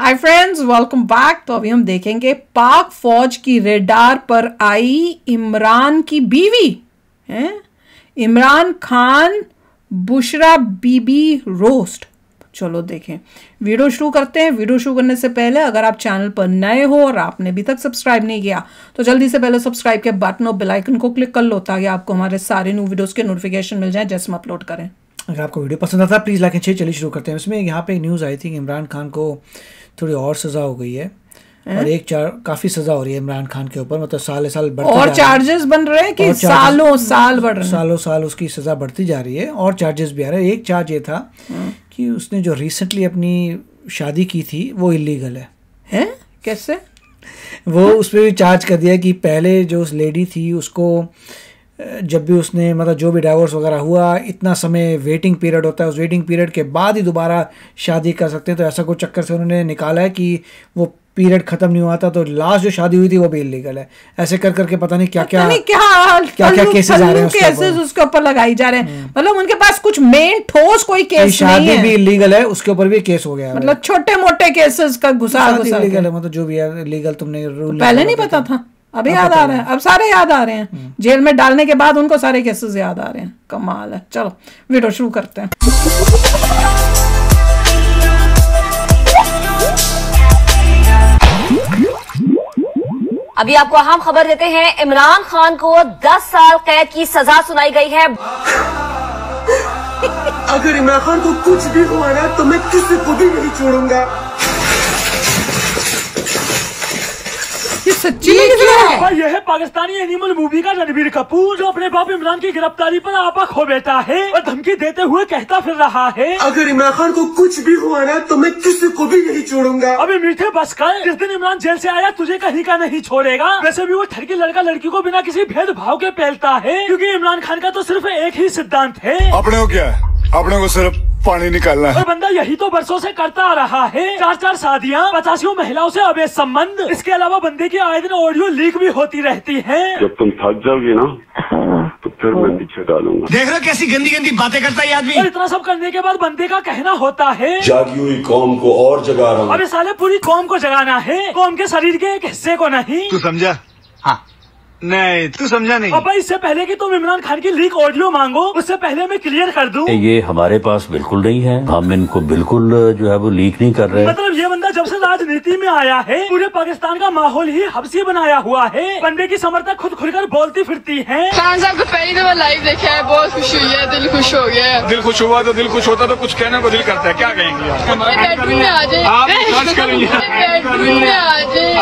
Hi friends, welcome back. तो अभी हम देखेंगे पाक फौज की रेडार पर आई इमरान की बीवी है, इमरान खान बुशरा बीबी रोस्ट। चलो देखें, वीडियो शुरू करते हैं। वीडियो शुरू करने से पहले अगर आप चैनल पर नए हो और आपने अभी तक सब्सक्राइब नहीं किया तो जल्दी से पहले सब्सक्राइब के बटन और बेल आइकन को क्लिक कर लो ताकि आपको हमारे सारे न्यू वीडियोस के नोटिफिकेशन मिल जाए जैसे हम अपलोड करें। अगर आपको वीडियो पसंद आता है प्लीज़ लाइक एंड शेयर। चलिए शुरू करते हैं। इसमें यहाँ पे एक न्यूज़ आई थी कि इमरान खान को थोड़ी और सज़ा हो गई है और काफ़ी सज़ा हो रही है इमरान खान के ऊपर। मतलब साल बढ़ते और चार्जेस बन रहे हैं कि सालों साल बढ़ रहे हैं, साल उसकी सज़ा बढ़ती जा रही है और चार्जेस भी आ रहे हैं। एक चार्ज ये था कि उसने जो रिसेंटली अपनी शादी की थी वो इलीगल है। कैसे? वो उस पर भी चार्ज कर दिया कि पहले जो उस लेडी थी उसको जब भी उसने मतलब जो भी डाइवोर्स वगैरह हुआ इतना समय वेटिंग पीरियड होता है, उस वेटिंग पीरियड के बाद ही दोबारा शादी कर सकते हैं। तो ऐसा कुछ चक्कर से उन्होंने निकाला है कि वो पीरियड खत्म नहीं हुआ था तो लास्ट जो शादी हुई थी वो भी इलीगल है। ऐसे कर करके पता नहीं क्या क्या केसेस आ रहे हैं उसके ऊपर लगाई जा रहे हैं। मतलब उनके पास कुछ मेन ठोस कोई केस नहीं है। शादी भी इलीगल है, उसके ऊपर भी केस हो गया। मतलब छोटे मोटे केसेस का घुसा इलीगल है, मतलब जो भी है इलीगल। तुमने रूल पहले नहीं पता था, अभी याद आ रहा है, अब सारे याद आ रहे हैं। जेल में डालने के बाद उनको सारे केसेस याद आ रहे हैं। कमाल है। चलो वीडियो शुरू करते हैं। अभी आपको अहम खबर देते हैं, इमरान खान को 10 साल कैद की सजा सुनाई गई है। अगर इमरान खान को कुछ भी हुआ ना तो मैं किसी को भी नहीं छोड़ूंगा। ये सच्ची में यह है पाकिस्तानी एनिमल मूवी का रणबीर कपूर जो अपने बाप इमरान की गिरफ्तारी पर आपा खो बैठा है और धमकी देते हुए कहता फिर रहा है, अगर इमरान खान को कुछ भी हुआ ना तो मैं किसी को भी नहीं छोड़ूंगा। अभी मीठे बस कर, जिस दिन इमरान जेल से आया तुझे कहीं का नहीं छोड़ेगा। वैसे भी वो ठरकी लड़का लड़की को बिना किसी भेदभाव के पेलता है क्योंकि इमरान खान का तो सिर्फ एक ही सिद्धांत है, अपने को क्या है, अपने को सिर्फ पानी निकालना है। और बंदा यही तो बरसों से करता आ रहा है। 4 शादियाँ, 85 महिलाओं से अवैध संबंध। इसके अलावा बंदे की आए दिन ऑडियो लीक भी होती रहती है। जब तुम थक जाओगी ना तो फिर मैं पीछे डालूंगा। देख रहे हो कैसी गंदी गंदी बातें करता है आदमी। और इतना सब करने के बाद बंदे का कहना होता है, जागी हुई कौम को और जगा रहा हूँ। अबे साले पूरी कौम को जगाना है, कौम के शरीर के एक हिस्से को नहीं। तू समझा? हाँ नहीं, तू समझा नहीं। अब इससे पहले कि तुम इमरान खान की लीक ऑडियो मांगो उससे पहले मैं क्लियर कर दूं, ये हमारे पास बिल्कुल नहीं है। हम इनको बिल्कुल जो है वो लीक नहीं कर रहे। मतलब ये बंदा जब से राजनीति में आया है पूरे पाकिस्तान का माहौल ही हब्सी बनाया हुआ है। बंदे की समर्थक खुद खुलकर बोलती फिरती है। खान साहब को पहली दफा लाइव देखा है, बहुत खुशी हुई है, दिल खुश हो गया है। दिल खुश हुआ तो दिल खुश होता तो कुछ कहने को दिल करता है, क्या कहेंगे बेडरूम में आ जाए, बेडरूम में आ जाए।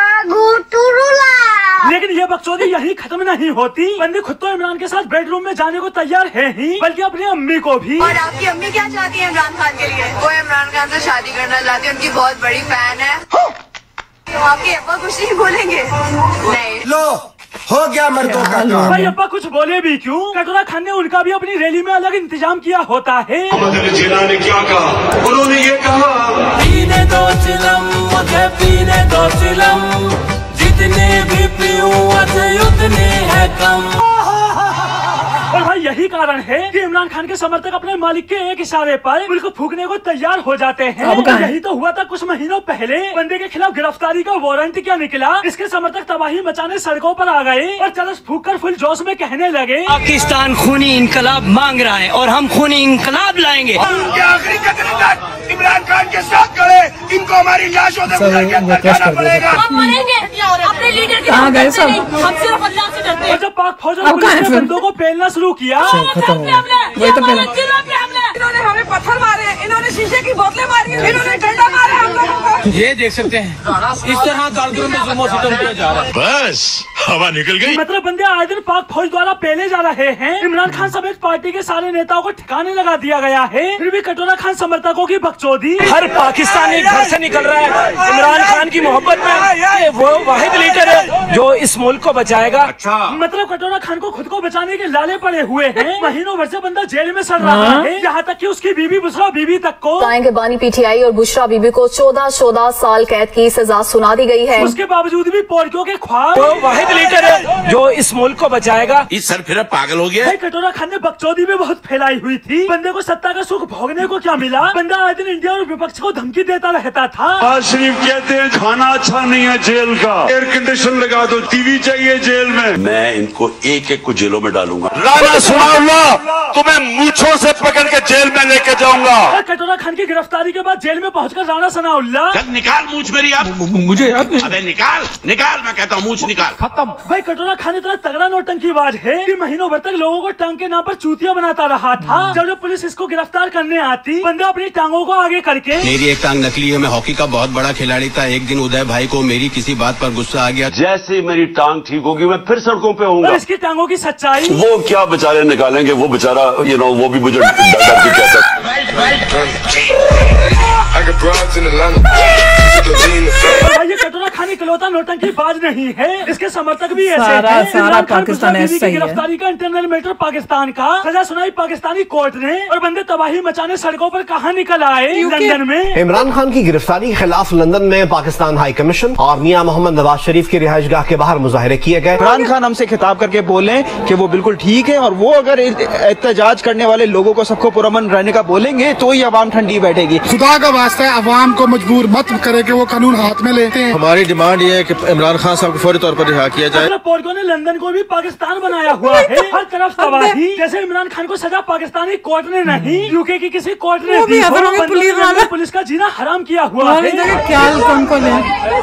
लेकिन ये बकचोदी यही खत्म नहीं होती। बंदी खुद तो इमरान के साथ बेडरूम में जाने को तैयार है ही, बल्कि अपनी अम्मी को भी। और आपकी अम्मी क्या चाहती है इमरान खान के लिए? वो इमरान खान से शादी करना चाहती है, उनकी बहुत बड़ी फैन है। तो आपके अब्बा कुछ नहीं बोलेंगे? नहीं। लो हो गया मर्दों का काम। भाई अब्बा कुछ बोले भी क्यों? कटोरा खान ने उनका भी अपनी रैली में अलग इंतजाम किया होता है। जिला ने क्या कहा? उन्होंने ये कहा, पीने दो चिलम, मुझे पीने दो चिलम, जितने भी पीऊं उतने है कम। और भाई यही कारण है कि इमरान खान के समर्थक अपने मालिक के एक इशारे पर मुल्क फूकने को तैयार हो जाते हैं। यही तो हुआ था कुछ महीनों पहले। बंदे के खिलाफ गिरफ्तारी का वारंट क्या निकला, इसके समर्थक तबाही मचाने सड़कों पर आ गए और चरस फूक कर फुल जोश में कहने लगे, पाकिस्तान खूनी इनकलाब मांग रहा है और हम खूनी इनकलाब लाएंगे। उनके आखिरी कदम तक इमरान खान के साथ खड़े, इनको हमारी लाशों से जाना पड़ेगा। हम मरेंगे अपने लीडर के, कहाँ गए सब? हम सिर्फ अल्लाह से डरते हैं। और जब पाक फौज ने पुलिस के बंदों को पेलना शुरू किया, खत्म हो गया। वही तो पहले इन्होंने हमें पत्थर मारे, इन्होंने शीशे की बोतलें मारी, इन्होंने डंडा मारा हम लोगों को। ये देख सकते हैं इस तरह कारगिल में जुल्म सितम किया जा रहा है। बस हवा निकल गई। मतलब बंदे आए दिन पाक फौज द्वारा पेले जा रहे हैं। इमरान खान समेत पार्टी के सारे नेताओं को ठिकाने लगा दिया गया है। फिर भी कटोरा खान समर्थकों की बकचोदी। हर पाकिस्तानी घर से निकल रहा है इमरान खान की मोहब्बत में। वो वाहिद लीडर है जो इस मुल्क को बचाएगा। मतलब कटोरा खान को खुद को बचाने के लाले पड़े हुए हैं। महीनों भर से बंदा जेल में सड़ रहा है, यहाँ तक कि उसकी बीवी बुशरा बीबी तक को के बानी पीटीआई और बुशरा बीबी को 14 साल कैद की सजा सुना दी गई है। उसके बावजूद भी पोरकियों के ख्वाब। वो वाहिद लीडर है जो इस मुल्क को बचाएगा। इस सर फिर पागल हो गया। कटोरा खान ने बकचोदी भी बहुत फैलाई हुई थी। बंदे को सत्ता का सुख भोगने को क्या मिला? बंदा आए दिन इंडिया और विपक्ष को धमकी देता रहता था। नवाज शरीफ कहते हैं खाना अच्छा नहीं है जेल का, एयर कंडीशन लगा दो, टीवी चाहिए जेल में। मैं इनको एक एक को जेलों में डालूंगा। राणा सनाउल्लाह तुम्हें मूंछों से पकड़ के जेल में लेके जाऊंगा। कटोरा खान की गिरफ्तारी के बाद जेल में पहुंचकर राणा सनाउल्लाह निकाल मूंछ मेरी। आप मुझे याद अबे निकाल निकाल, मैं कहता हूँ मूंछ निकाल। खत्म। भाई कटोरा खान इतना तगड़ा नौटंकीबाज है कि महीनों भर तक लोगों को टांग के नाम पर चूतिया बनाता रहा था। जब पुलिस इसको गिरफ्तार करने आती, बंदा अपनी टांगों को आगे करके, मेरी एक टांग नकली है, मैं हॉकी का बहुत बड़ा खिलाड़ी था। एक दिन उदय भाई को मेरी किसी बात पर गुस्सा आ गया। जैसे ही मेरी टांग ठीक होगी मैं फिर सड़कों पे होऊंगा। और इसकी टांगों की सच्चाई वो क्या बेचारे निकालेंगे, वो बेचारा वो भी मुझे डर के कहता। भाई ये कटोरा खान इकलौता नौटंकीबाज नहीं है, इसके समर्थक भी ऐसे हैं। सारा पाकिस्तान ऐसा ही है। गिरफ्तारी का इंटरनल मैटर पाकिस्तान का, सजा सुनाई पाकिस्तानी कोर्ट ने और बंदे तबाही मचाने सड़कों पर कहाँ निकल आए? लंदन में। इमरान खान की गिरफ्तारी के खिलाफ लंदन में पाकिस्तान हाई कमीशन और मियां मोहम्मद नवाज शरीफ की रिहाइशगाह के बाहर मुजाहरे किए गए। इमरान खान हमसे खिताब करके बोले कि वो बिल्कुल ठीक है और वो अगर एहतजाज करने वाले लोगों को सबको पुरअमन रहने का बोलेंगे तो ही अवाम ठंडी बैठेगी। खुदा का वास्ता है अवाम को मजबूर मत करे कि वो कानून हाथ में लेते हैं। हमारी डिमांड ये है कि इमरान खान साहब को फौरी तौर पर रिहा किया जाए। पोर्को ने लंदन को भी पाकिस्तान बनाया हुआ है, हर तरफ तबाही। जैसे इमरान खान को सजा पाकिस्तानी कोर्ट ने नहीं, यूके की किसी कोर्ट ने दी, पुलिस का जीना हराम किया हुआ है। क्या उनको ले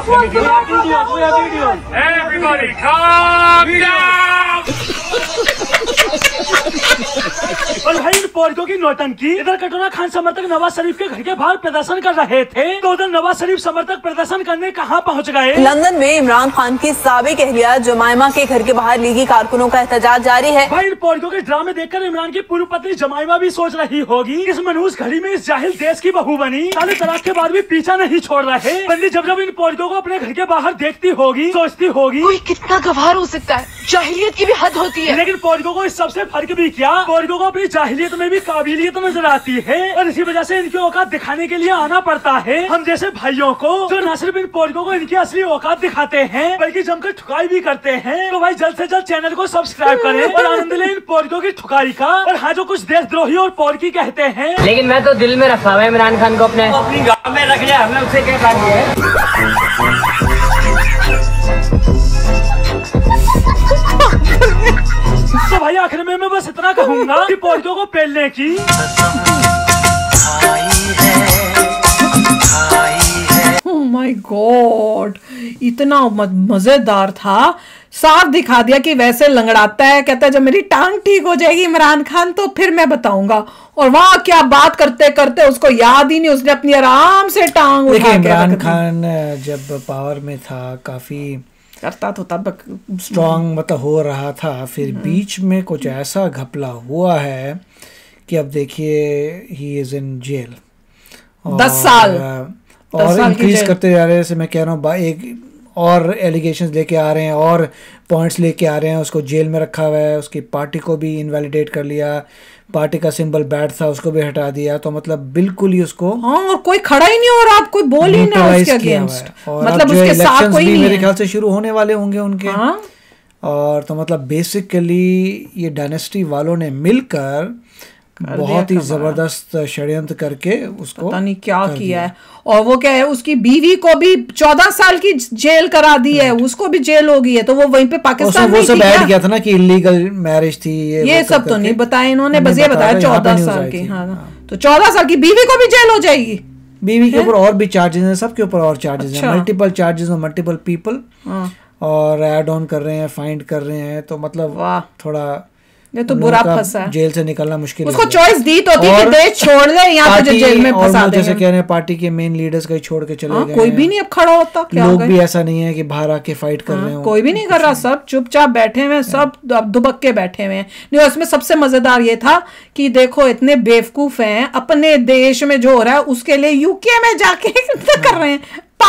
और भाई इन पोर्को की नौटंकी। इधर कटोरा खान समर्थक नवाज शरीफ के घर के बाहर प्रदर्शन कर रहे थे, तो उधर नवाज शरीफ समर्थक प्रदर्शन करने कहाँ पहुँच गए? लंदन में इमरान खान की साबिक अहलिया जमाइमा के घर के बाहर लीगी कारकुनों का एहतजाज जारी है। भाई इन पोर्को के ड्रामे देखकर इमरान की पूर्व पत्नी जमाइमा भी सोच रही होगी, इस मनहूस घड़ी में इस जाहिल देश की बहू बनी, साले तलाक के बाद भी पीछा नहीं छोड़ रहे। बंदी जब इन पोर्को को अपने घर के बाहर देखती होगी, सोचती होगी कोई कितना गवार हो सकता है, जाहिलियत की भी हद होती है। लेकिन पोर्को को इस सबसे फर्क भी क्या, पोर्को को अपनी जाहिलियत में भी काबिलियत नजर आती है और इसी वजह से इनकी औकात दिखाने के लिए आना पड़ता है हम जैसे भाइयों को, जो न सिर्फ इन पोर्को को इनकी असली औकात दिखाते हैं बल्कि जमकर ठुकाई भी करते हैं। तो भाई जल्द से जल्द चैनल को सब्सक्राइब करें और आनंद लें इन पोर्को की ठुकाई का। और हाँ, जो कुछ देशद्रोही और पोर्की कहते हैं, लेकिन मैं तो दिल में रखा हुआ है इमरान खान को, अपनी गाँव में रख लिया, हमें उससे क्या बात है। तो भाई आखिर में मैं बस इतना कहूंगा कि पोर्को को पेलने की ओह माय गॉड, इतना मजेदार था। साफ दिखा दिया कि वैसे लंगड़ाता है, कहता है जब मेरी टांग ठीक हो जाएगी इमरान खान तो फिर मैं बताऊंगा। और वहां क्या बात करते करते उसको याद ही नहीं, उसने अपनी आराम से टांग उठा के इमरान खान जब पावर में था काफी करता तो तब स्ट्रॉन्ग मतलब हो रहा था, फिर बीच में कुछ ऐसा घपला हुआ है कि अब देखिए ही इज इन जेल 10 साल और इंक्रीज करते जा रहे हैं। मैं कह रहा हूँ एक और एलिगेशंस लेके आ रहे हैं और पॉइंट्स लेके आ रहे हैं। उसको जेल में रखा हुआ है, उसकी पार्टी को भी इनवैलिडेट कर लिया, पार्टी का सिंबल बैट था उसको भी हटा दिया, तो मतलब बिल्कुल ही उसको और कोई खड़ा ही नहीं हो रहा, कोई बोल ही ना उसके अगेंस्ट, मतलब उसके साथ कोई नहीं। मेरे ख्याल से शुरू होने वाले होंगे उनके। और तो मतलब बेसिकली ये डायनेस्टी वालों ने मिलकर बहुत ही जबरदस्त षड्यंत्र करके उसको पता नहीं क्या किया है। और वो क्या है, उसकी बीवी को भी 14 साल की जेल करा दी है, उसको भी जेल हो गई है, तो वो वहीं पे पाकिस्तान में वो सब ऐड किया था ना कि इलीगल मैरिज थी, ये सब तो नहीं बताया इन्होंने, बस ये बताया 14 साल की। हाँ, तो 14 साल की बीवी को भी जेल हो जाएगी। बीवी के ऊपर और भी चार्जेस हैं, सबके ऊपर और चार्जेस हैं, मल्टीपल चार्जेस और मल्टीपल पीपल और ऐड ऑन कर रहे हैं, फाइंड कर रहे हैं, तो मतलब थोड़ा ये तो बुरा फंसा है। जेल से निकलना मुश्किल है। उसको चॉइस दी तो थी कि देश छोड़ ले, यहाँ तुझे जेल में फंसा देंगे। जैसे कह रहे हैं पार्टी के मेन लीडर्स का ही छोड़ के चले गए, कोई भी नहीं अब खड़ा होता। लोग भी ऐसा नहीं है कि बाहर आके फाइट कर रहे हो, कोई भी नहीं कर रहा, सब चुपचाप बैठे हुए, सब दुबक के बैठे हुए हैं। नहीं, उसमें सबसे मजेदार ये था कि देखो इतने बेवकूफ हैं, अपने देश में जो हो रहा है उसके लिए यूके में जाके कर रहे हैं,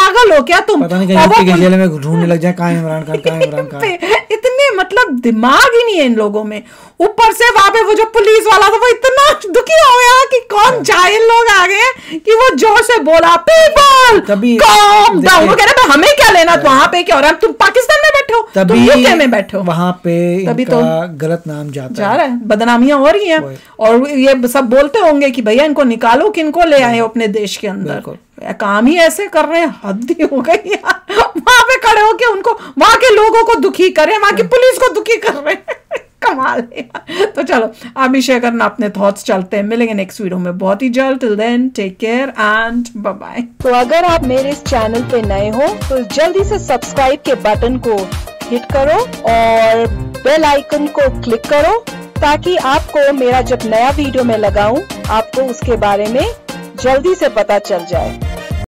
पागल हो क्या तुम? पता नहीं कहीं यूपी के जेल में ढूंढने लग जाए कहाँ इमरान खान, कहाँ इमरान खान। इतने मतलब दिमाग ही नहीं है इन लोगों में। ऊपर से वहां पे वो जो पुलिस वाला था वो इतना दुखी हो गया कि कौन जाहिल लोग आ गए कि वो जोर से बोला पीपल calm down। वो कह रहे हमें क्या लेना, वहां पे क्या हो रहा है, तुम पाकिस्तान में बैठे हो, तुम यूके में बैठे हो, वहां पे तभी तो गलत नाम जा रहा है, बदनामियां हो रही हैं। और ये सब बोलते होंगे कि भैया इनको निकालो, किनको ले आए अपने देश के अंदर, काम ही ऐसे कर रहे हैं, हद ही हो गई यार। वहां पे खड़े होके उनको, वहां के लोगों को दुखी कर रहे हैं, वहां की पुलिस को दुखी कर रहे हैं। कमाल है। तो चलो आप भी शेयर करना अपने थॉट्स, चलते हैं, मिलेंगे नेक्स्ट वीडियो में बहुत ही जल्द। Till then take care and bye bye. तो अगर आप मेरे इस चैनल पे नए हो तो जल्दी से सब्सक्राइब के बटन को हिट करो और बेल आइकन को क्लिक करो ताकि आपको मेरा जब नया वीडियो मैं लगाऊं आपको उसके बारे में जल्दी से पता चल जाए।